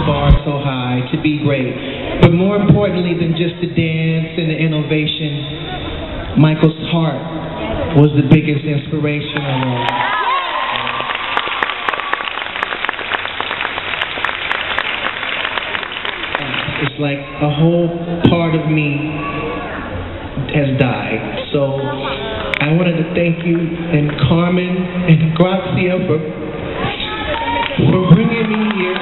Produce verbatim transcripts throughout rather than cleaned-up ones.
the bar so high, to be great. But more importantly than just the dance and the innovation, Michael's heart was the biggest inspiration of all. It's like a whole part of me has died. So I wanted to thank you and Carmen and Grazia for, for bringing me here.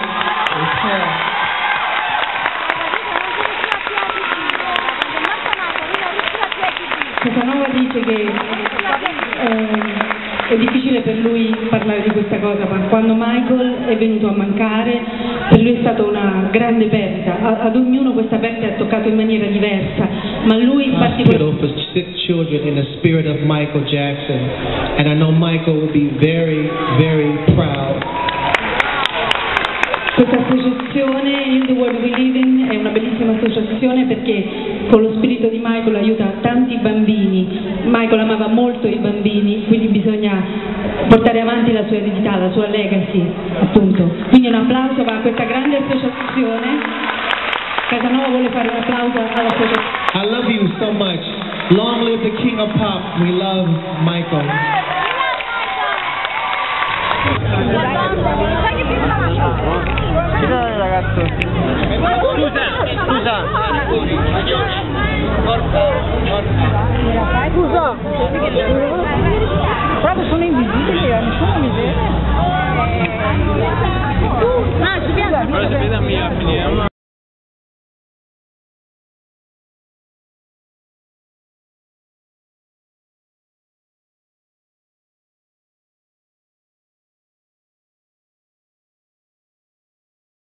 Casanova dice che eh, è difficile per lui parlare di questa cosa, ma quando Michael è venuto a mancare per lui è stata una grande perdita. A, ad ognuno questa perdita ha toccato in maniera diversa, ma lui in particolare for six children in the spirit of Michael Jackson, and I know Michael will be very, very proud. Questa associazione In the World We Live In è una bellissima associazione perché con lo spirito di Michael aiuta tanti bambini. Michael amava molto i bambini, quindi bisogna portare avanti la sua eredità, la sua legacy, appunto. Quindi un applauso va a questa grande associazione. Casanova vuole fare un applauso all'associazione. I love you so much. Long live the King of Pop. We love Michael. Ciao ragazzo.